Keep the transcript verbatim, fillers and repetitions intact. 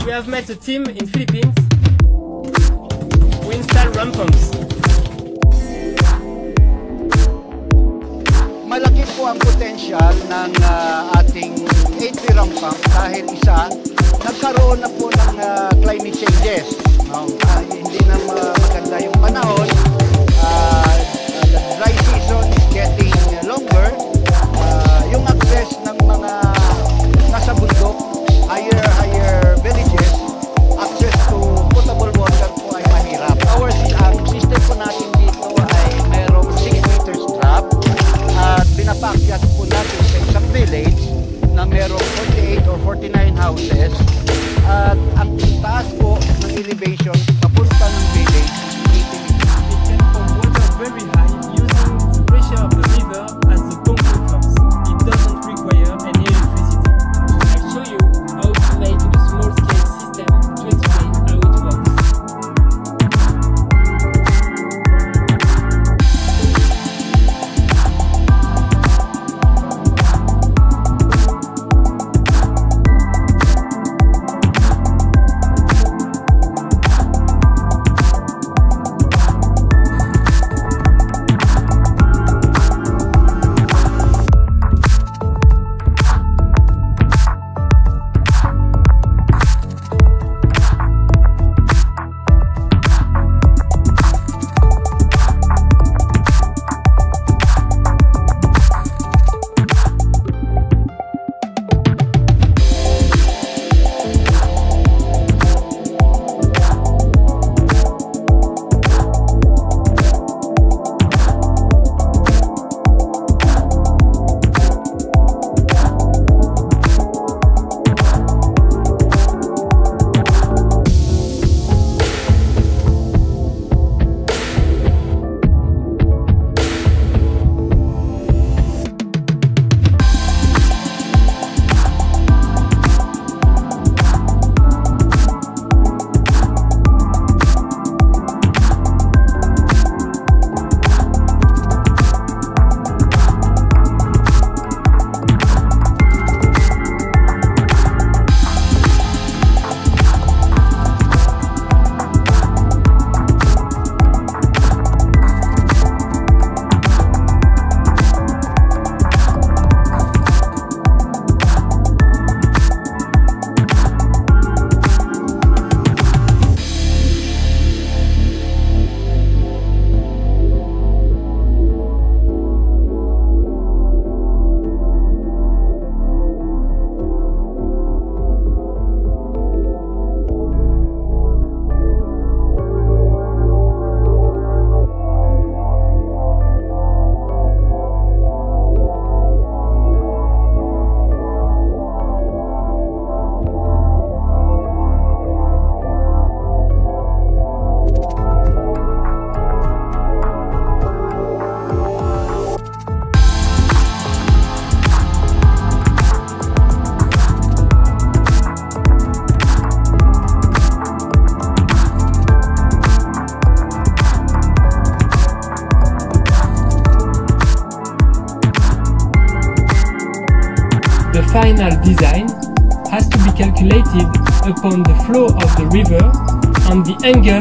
we have met a team in Philippines who install ramp pumps. Malaki po ang potential ng uh, ating H V ramp pump dahil isa, nagkaroon na po ng uh, climate changes. No? Uh, hindi na uh, maganda yung panahon. Uh, the dry season is getting longer. Uh, yung access ng mga nasa bundok, higher higher villages, access to potable water po ay mahirap. Our ang system po natin dito ay mayroong six meters drop at pinapakyat po natin sa isang village na mayroong forty-eight or forty-nine houses at ang taas po ng elevation papunta ng village eighty meters. It can pump water very high using the pressure of the river as the pumping pumps. It doesn't require any electricity. I'll show you how to make a small scale system to explain how it works. The final design has to be calculated upon the flow of the river and the angle